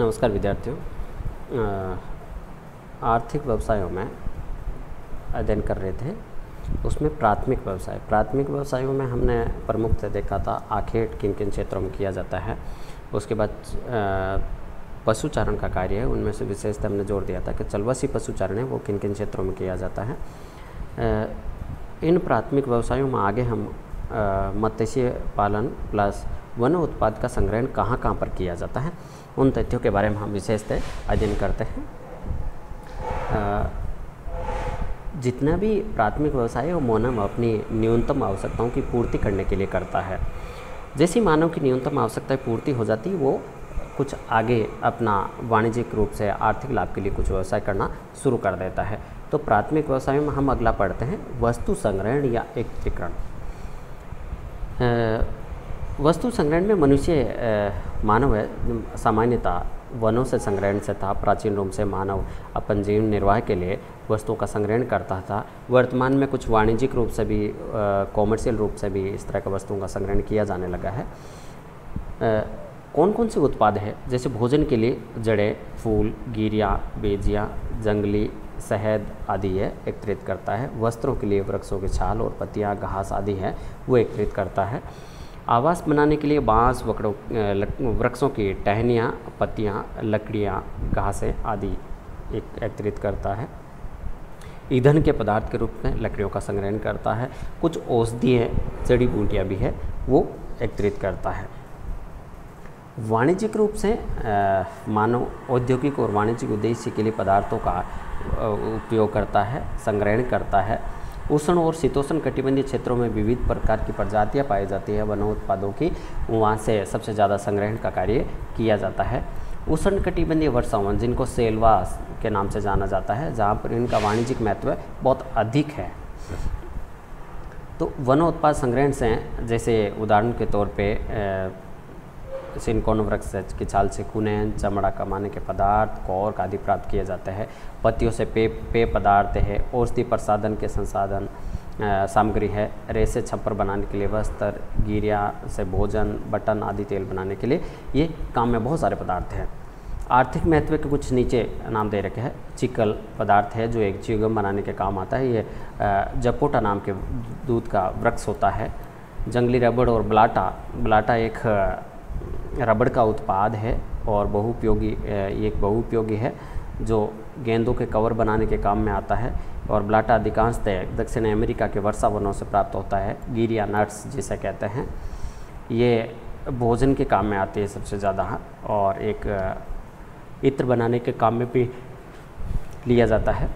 नमस्कार विद्यार्थियों। आर्थिक व्यवसायों में अध्ययन कर रहे थे, उसमें प्राथमिक व्यवसायों में हमने प्रमुखतः देखा था आखेट किन किन क्षेत्रों में किया जाता है। उसके बाद पशु चारण का कार्य है, उनमें से विशेषतः हमने जोर दिया था कि चलवासी पशु चारण है वो किन किन क्षेत्रों में किया जाता है। इन प्राथमिक व्यवसायों में आगे हम मत्स्य पालन प्लस वन उत्पाद का संग्रहण कहाँ पर किया जाता है, उन तथ्यों के बारे में हम विशेषतः अध्ययन करते हैं। जितना भी प्राथमिक व्यवसाय है वो मानव अपनी न्यूनतम आवश्यकताओं की पूर्ति करने के लिए करता है। जैसी मानव की न्यूनतम आवश्यकताएं पूर्ति हो जाती, वो कुछ आगे अपना वाणिज्यिक रूप से आर्थिक लाभ के लिए कुछ व्यवसाय करना शुरू कर देता है। तो प्राथमिक व्यवसायों में हम अगला पढ़ते हैं वस्तु संग्रहण या एकत्रीकरण। वस्तु संग्रहण में मनुष्य मानव है सामान्यतः वनों से संग्रहण से था। प्राचीन रूप से मानव अपन जीवन निर्वाह के लिए वस्तुओं का संग्रहण करता था। वर्तमान में कुछ वाणिज्यिक रूप से भी कॉमर्शियल रूप से भी इस तरह का वस्तुओं का संग्रहण किया जाने लगा है। कौन कौन से उत्पाद है, जैसे भोजन के लिए जड़ें, फूल, गिरियाँ, बेजियाँ, जंगली शहद आदि है एकत्रित करता है। वस्त्रों के लिए वृक्षों के छाल और पत्तियाँ, घास आदि है वो एकत्रित करता है। आवास बनाने के लिए बांस, वृक्षों की टहनियाँ, पत्तियाँ, लकड़ियाँ, घासें आदि एकत्रित करता है। ईंधन के पदार्थ के रूप में लकड़ियों का संग्रहण करता है। कुछ औषधीय जड़ी बूटियाँ भी है वो एकत्रित करता है। वाणिज्यिक रूप से मानव औद्योगिक और वाणिज्यिक उद्देश्य के लिए पदार्थों का उपयोग करता है, संग्रहण करता है। उष्ण और शीतोष्ण कटिबंधीय क्षेत्रों में विविध प्रकार की प्रजातियां पाई जाती है वनों उत्पादों की, वहाँ से सबसे ज़्यादा संग्रहण का कार्य किया जाता है। उष्ण कटिबंधीय वर्षावन, जिनको सेलवास के नाम से जाना जाता है, जहाँ पर इनका वाणिज्यिक महत्व बहुत अधिक है। तो वन उत्पाद संग्रहण से जैसे उदाहरण के तौर पे सिनकोन वृक्ष की छाल से कुनेन, चमड़ा कमाने के पदार्थ, कॉर्क आदि प्राप्त किए जाते हैं। पत्तियों से पेय पदार्थ है, औषधि प्रसाधन के संसाधन सामग्री है। रेसे छप्पर बनाने के लिए वस्त्र, गिरिया से भोजन, बटन आदि तेल बनाने के लिए ये काम में बहुत सारे पदार्थ हैं। आर्थिक महत्व के कुछ नीचे नाम दे रखे हैं। चिकल पदार्थ है जो एक च्युइंगम बनाने के काम आता है। ये जपोटा नाम के दूध का वृक्ष होता है। जंगली रबड़ और ब्लाटा एक रबड़ का उत्पाद है और ये एक बहुउपयोगी है जो गेंदों के कवर बनाने के काम में आता है। और ब्लाटा अधिकांशतः दक्षिण अमेरिका के वर्षा वनों से प्राप्त होता है। गिरिया नट्स जिसे कहते हैं, ये भोजन के काम में आती है सबसे ज़्यादा, और एक इत्र बनाने के काम में भी लिया जाता है।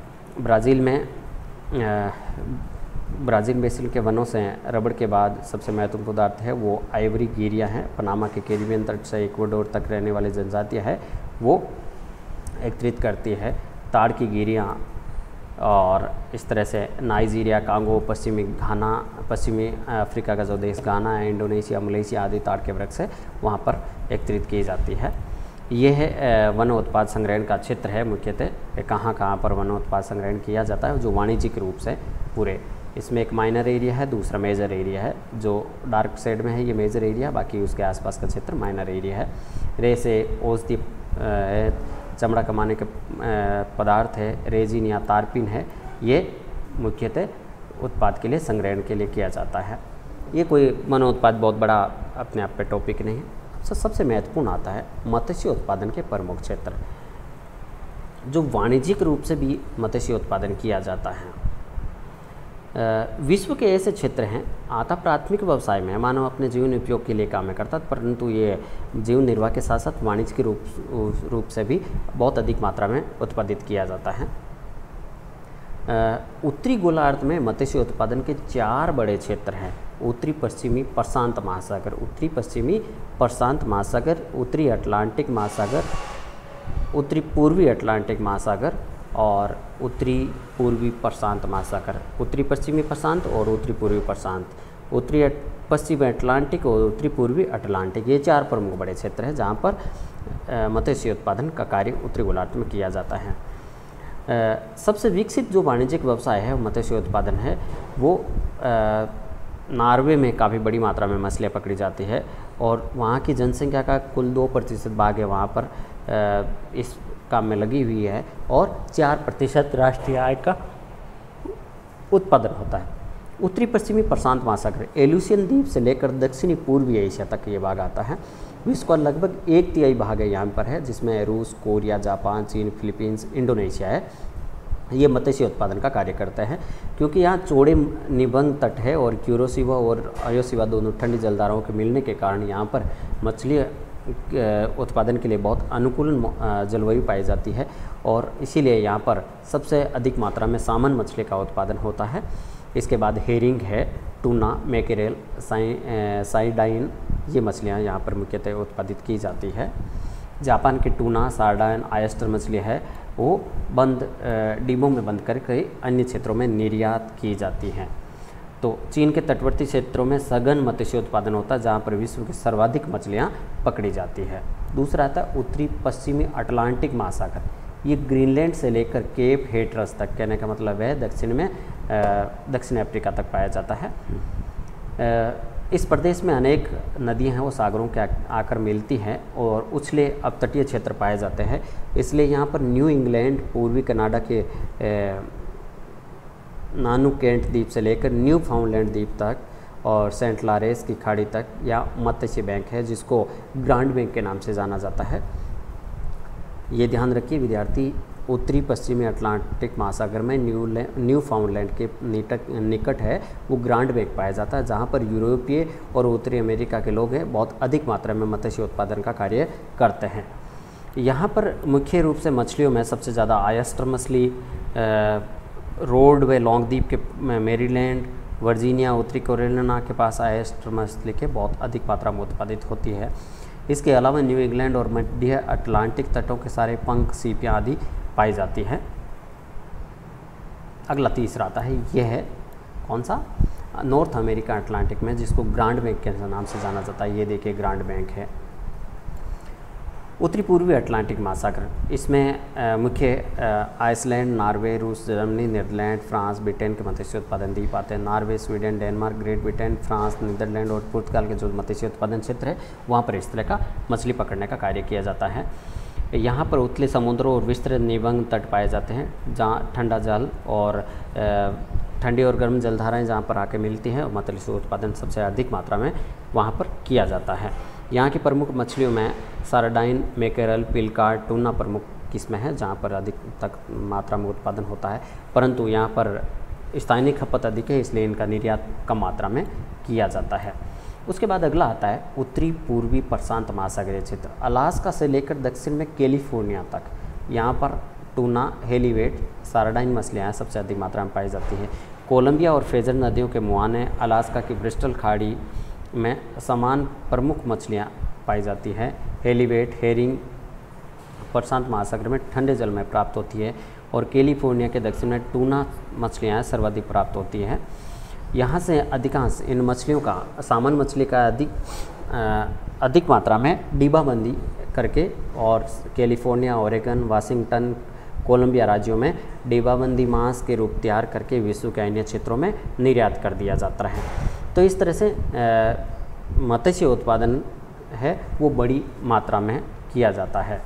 ब्राज़ील बेसिन के वनों से रबड़ के बाद सबसे महत्वपूर्ण पदार्थ है वो आइवरी गिरिया है। पनामा के कैरिबियन तट से इक्वाडोर तक रहने वाली जनजातियाँ है वो एकत्रित करती है ताड़ की गिरियाँ। और इस तरह से नाइजीरिया, कांगो, पश्चिमी अफ्रीका का जो देश घाना है, इंडोनेशिया, मलेशिया आदि ताड़ के वृक्ष है वहाँ पर एकत्रित की जाती है। ये है वन उत्पाद संग्रहण का क्षेत्र है। मुख्यतः कहाँ पर वन उत्पाद संग्रहण किया जाता है जो वाणिज्यिक रूप से पूरे। इसमें एक माइनर एरिया है, दूसरा मेजर एरिया है। जो डार्क शेड में है ये मेजर एरिया, बाकी उसके आसपास का क्षेत्र माइनर एरिया है। रेसे औषधि चमड़ा कमाने के पदार्थ है, रेजिन या तारपिन है, ये मुख्यतः उत्पाद के लिए संग्रहण के लिए किया जाता है। ये कोई वनो उत्पाद बहुत बड़ा अपने आप पे टॉपिक नहीं है। सबसे महत्वपूर्ण आता है मत्स्य उत्पादन के प्रमुख क्षेत्र, जो वाणिज्यिक रूप से भी मत्स्य उत्पादन किया जाता है। विश्व के ऐसे क्षेत्र हैं आता प्राथमिक व्यवसाय में मानव अपने जीवन उपयोग के लिए काम करता, परंतु ये जीवन निर्वाह के साथ साथ वाणिज्य के रूप से भी बहुत अधिक मात्रा में उत्पादित किया जाता है। उत्तरी गोलार्ध में मत्स्य उत्पादन के 4 बड़े क्षेत्र हैं। उत्तरी पश्चिमी प्रशांत महासागर, उत्तरी पश्चिमी प्रशांत महासागर, उत्तरी अटलांटिक महासागर, उत्तरी पूर्वी अटलांटिक महासागर और उत्तरी पूर्वी प्रशांत महासागर। उत्तरी पश्चिमी प्रशांत और उत्तरी पूर्वी प्रशांत, उत्तरी पश्चिमी अटलांटिक और उत्तरी पूर्वी अटलांटिक, ये 4 प्रमुख बड़े क्षेत्र हैं जहाँ पर मत्स्य उत्पादन का कार्य उत्तरी गोलार्ध में किया जाता है। सबसे विकसित जो वाणिज्यिक व्यवसाय है मत्स्य उत्पादन है वो नॉर्वे में काफ़ी बड़ी मात्रा में मछलियाँ पकड़ी जाती है और वहाँ की जनसंख्या का कुल 2% भाग है वहाँ पर इस काम में लगी हुई है और 4% राष्ट्रीय आय का उत्पादन होता है। उत्तरी पश्चिमी प्रशांत महासागर एल्यूशियन द्वीप से लेकर दक्षिणी पूर्वी एशिया तक ये भाग आता है। विश्व का लगभग 1/3 भाग है यहाँ पर है, जिसमें रूस, कोरिया, जापान, चीन, फिलीपींस, इंडोनेशिया है। ये मत्स्य उत्पादन का कार्य करते हैं क्योंकि यहाँ चौड़े निबंग तट है और क्यूरोसिवा और अयोसिवा दोनों ठंडी जलधाराओं के मिलने के कारण यहाँ पर मछली उत्पादन के लिए बहुत अनुकूल जलवायु पाई जाती है और इसीलिए यहाँ पर सबसे अधिक मात्रा में सामन मछली का उत्पादन होता है। इसके बाद हेरिंग है, टूना, मैकेरेल, साइडाइन, ये मछलियाँ यहाँ पर मुख्यतः उत्पादित की जाती है। जापान की टूना, सार्डाइन, ऑयस्टर मछली है वो बंद डिब्बों में बंद करके अन्य क्षेत्रों में निर्यात की जाती हैं। तो चीन के तटवर्ती क्षेत्रों में सघन मत्स्य उत्पादन होता है जहाँ पर विश्व की सर्वाधिक मछलियाँ पकड़ी जाती है। दूसरा आता है उत्तरी पश्चिमी अटलांटिक महासागर, ये ग्रीनलैंड से लेकर केप हेटरस तक, कहने का मतलब है दक्षिण में दक्षिण अफ्रीका तक पाया जाता है। इस प्रदेश में अनेक नदियां हैं वो सागरों के आकर मिलती हैं और उछले अपतटीय क्षेत्र पाए जाते हैं, इसलिए यहाँ पर न्यू इंग्लैंड, पूर्वी कनाडा के नानुकेंट द्वीप से लेकर न्यू फाउंडलैंड द्वीप तक और सेंट लॉरेंस की खाड़ी तक या मत्स्य बैंक है जिसको ग्रांड बैंक के नाम से जाना जाता है। ये ध्यान रखिए विद्यार्थी, उत्तरी पश्चिमी अटलांटिक महासागर में न्यू फाउंडलैंड के निकट है वो ग्रांड बैंक पाया जाता है जहाँ पर यूरोपीय और उत्तरी अमेरिका के लोग हैं बहुत अधिक मात्रा में मत्स्य उत्पादन का कार्य करते हैं। यहाँ पर मुख्य रूप से मछलियों में सबसे ज़्यादा ऑयस्टर मछली, रोड व लॉन्ग द्वीप के मैरीलैंड, वर्जीनिया, उत्तरी कैरोलिना के पास ऑयस्टर मछली के बहुत अधिक मात्रा में उत्पादित होती है। इसके अलावा न्यू इंग्लैंड और मध्य अटलांटिक तटों के सारे पंख, सीपियाँ आदि पाई जाती है। अगला तीसरा आता है, यह है कौन सा, नॉर्थ अमेरिका अटलांटिक में जिसको ग्रांड बैंक के नाम से जाना जाता है। ये देखिए ग्रांड बैंक है। उत्तरी पूर्वी अटलांटिक महासागर, इसमें मुख्य आइसलैंड, नॉर्वे, रूस, जर्मनी, नीदरलैंड, फ्रांस, ब्रिटेन के मत्स्य उत्पादन द्वीप आते हैं। Norway, Sweden, Denmark, Great Britain, France, Netherland और पुर्तगाल के जो मत्स्य उत्पादन क्षेत्र है वहाँ पर इस तरह का मछली पकड़ने का कार्य किया जाता है। यहाँ पर उतले समुद्रों और विस्तृत निबंग तट पाए जाते हैं जहाँ ठंडा जल और ठंडी और गर्म जलधाराएँ जहाँ पर आके मिलती हैं और मत्स्य उत्पादन सबसे अधिक मात्रा में वहाँ पर किया जाता है। यहाँ की प्रमुख मछलियों में सार्डाइन, मैकेरल, पिलकार, टूना प्रमुख किस्में हैं जहाँ पर अधिक तक मात्रा में उत्पादन होता है, परंतु यहाँ पर स्थानीय खपत अधिक है इसलिए इनका निर्यात कम मात्रा में किया जाता है। उसके बाद अगला आता है उत्तरी पूर्वी प्रशांत महासागरीय क्षेत्र, अलास्का से लेकर दक्षिण में कैलिफोर्निया तक। यहाँ पर टूना, हेलीवेट, सार्डाइन मछलियाँ सबसे अधिक मात्रा में पाई जाती हैं। कोलंबिया और फ्रेजर नदियों के मुहाने, अलास्का की ब्रिस्टल खाड़ी में समान प्रमुख मछलियाँ पाई जाती हैं। हेलीवेट, हेरिंग प्रशांत महासागर में ठंडे जल में प्राप्त होती है और कैलिफोर्निया के दक्षिण में टूना मछलियाँ सर्वाधिक प्राप्त होती हैं। यहाँ से अधिकांश इन मछलियों का, सामान मछली का अधिक मात्रा में डिब्बाबंदी करके और कैलिफोर्निया, ओरेगन, वाशिंगटन, कोलंबिया राज्यों में डिब्बाबंदी मांस के रूप तैयार करके विश्व के अन्य क्षेत्रों में निर्यात कर दिया जाता है। तो इस तरह से मत्स्य उत्पादन है वो बड़ी मात्रा में किया जाता है।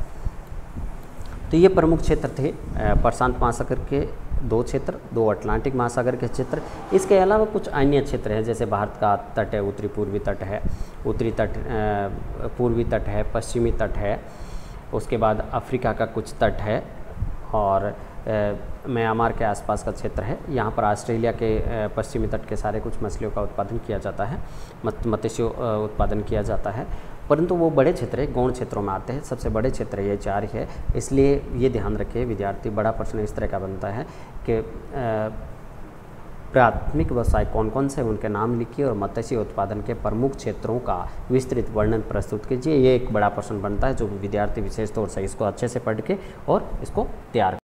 तो ये प्रमुख क्षेत्र थे प्रशांत महासागर के 2 क्षेत्र, 2 अटलांटिक महासागर के क्षेत्र। इसके अलावा कुछ अन्य क्षेत्र हैं जैसे भारत का तट है, उत्तरी पूर्वी तट है, उत्तरी तट, पूर्वी तट है, पश्चिमी तट है, उसके बाद अफ्रीका का कुछ तट है और म्यांमार के आसपास का क्षेत्र है। यहाँ पर ऑस्ट्रेलिया के पश्चिमी तट के सारे कुछ मछलियों का उत्पादन किया जाता है, मत्स्य उत्पादन किया जाता है, परंतु वो बड़े क्षेत्र है, गौण क्षेत्रों में आते हैं। सबसे बड़े क्षेत्र ये 4 है, इसलिए ये ध्यान रखिए विद्यार्थी, बड़ा प्रश्न इस तरह का बनता है कि प्राथमिक व्यवसाय कौन कौन से उनके नाम लिखिए और मत्स्य उत्पादन के प्रमुख क्षेत्रों का विस्तृत वर्णन प्रस्तुत कीजिए। ये एक बड़ा प्रश्न बनता है जो विद्यार्थी विशेष तौर से इसको अच्छे से पढ़ के और इसको तैयार